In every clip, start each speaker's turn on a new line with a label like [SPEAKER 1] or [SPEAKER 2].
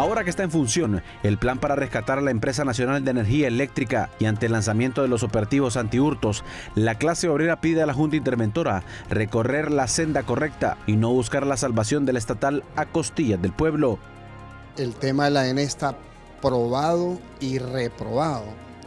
[SPEAKER 1] Ahora que está en función el plan para rescatar a la Empresa Nacional de Energía Eléctrica y ante el lanzamiento de los operativos antihurtos, la clase obrera pide a la Junta Interventora recorrer la senda correcta y no buscar la salvación del estatal a costillas del pueblo.
[SPEAKER 2] El tema de la ENE está probado y reprobado,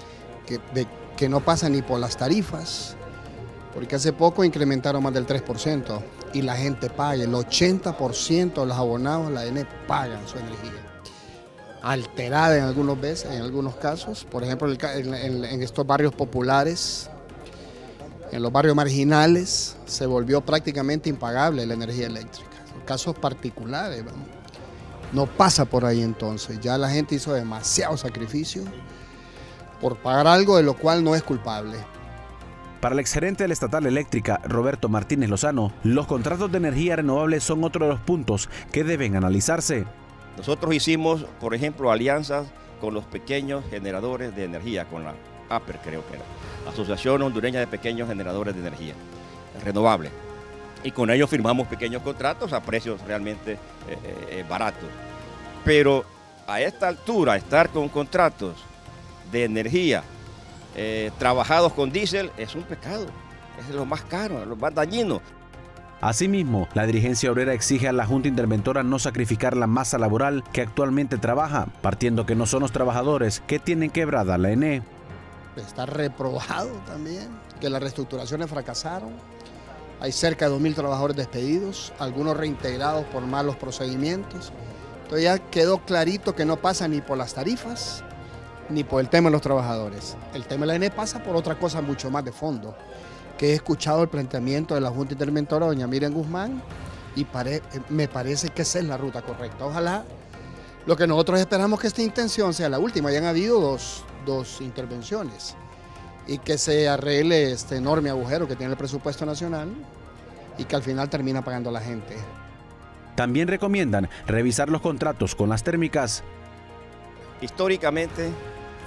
[SPEAKER 2] que no pasa ni por las tarifas, porque hace poco incrementaron más del 3% y la gente paga, el 80% de los abonados de la ENE pagan su energía. Alterada en algunos casos, por ejemplo en estos barrios populares, en los barrios marginales, se volvió prácticamente impagable la energía eléctrica. Son casos particulares, vamos. No pasa por ahí entonces, ya la gente hizo demasiado sacrificio por pagar algo de lo cual no es culpable.
[SPEAKER 1] Para el exgerente de la Estatal Eléctrica, Roberto Martínez Lozano, los contratos de energía renovable son otro de los puntos que deben analizarse.
[SPEAKER 3] Nosotros hicimos, por ejemplo, alianzas con los pequeños generadores de energía, con la APER creo que era, Asociación Hondureña de Pequeños Generadores de Energía Renovable. Y con ellos firmamos pequeños contratos a precios realmente baratos. Pero a esta altura, estar con contratos de energía trabajados con diésel es un pecado, es lo más caro, lo más dañino.
[SPEAKER 1] Asimismo, la dirigencia obrera exige a la Junta Interventora no sacrificar la masa laboral que actualmente trabaja, partiendo que no son los trabajadores que tienen quebrada la ENE.
[SPEAKER 2] Está reprobado también, que las reestructuraciones fracasaron. Hay cerca de 2.000 trabajadores despedidos, algunos reintegrados por malos procedimientos. Entonces ya quedó clarito que no pasa ni por las tarifas, ni por el tema de los trabajadores. El tema de la ENE pasa por otra cosa mucho más de fondo, que he escuchado el planteamiento de la Junta Interventora, doña Miriam Guzmán, y me parece que esa es la ruta correcta. Ojalá lo que nosotros esperamos que esta intención sea la última. Ya han habido dos intervenciones y que se arregle este enorme agujero que tiene el presupuesto nacional y que al final termina pagando la gente.
[SPEAKER 1] También recomiendan revisar los contratos con las térmicas.
[SPEAKER 3] Históricamente,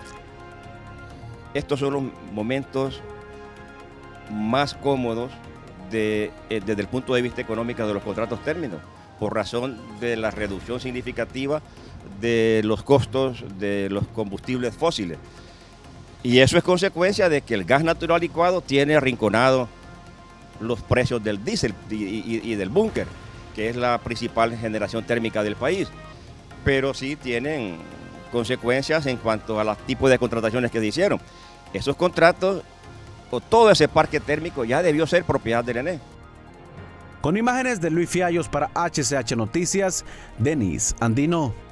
[SPEAKER 3] estos son los momentos más cómodos desde el punto de vista económico de los contratos términos, por razón de la reducción significativa de los costos de los combustibles fósiles. Y eso es consecuencia de que el gas natural licuado tiene arrinconado los precios del diésel y del búnker, que es la principal generación térmica del país. Pero sí tienen consecuencias en cuanto a los tipos de contrataciones que se hicieron. Esos contratos o todo ese parque térmico ya debió ser propiedad del ENE.
[SPEAKER 1] Con imágenes de Luis Fiallos para HCH Noticias, Denis Andino.